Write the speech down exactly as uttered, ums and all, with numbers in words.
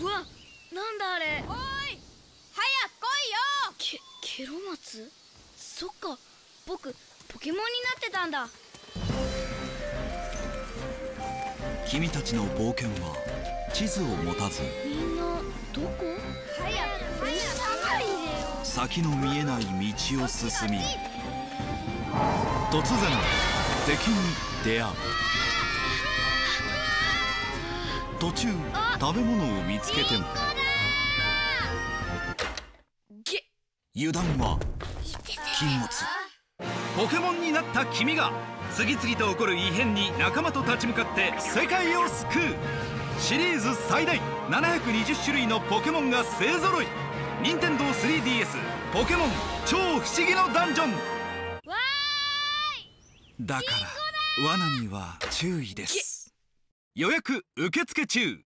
うわ、なんだあれ。 おい、早く来いよ。 ケ、ケロマツ？そっか、僕ポケモンになってたんだ。 君たちの冒険は地図を持たず、 みんなどこ？ 早く早く。 先の見えない道を進み、突然敵に出会う。途中食べ物を見つけても油断は禁物。 ポケモンになった君が次々と起こる異変に仲間と立ち向かって世界を救う。シリーズ最大ななひゃくにじゅっしゅるいのポケモンが勢ぞろい。任天堂 スリーディーエス ポケモン超不思議のダンジョン。 わーい、 だから罠には注意です。 予約受付中。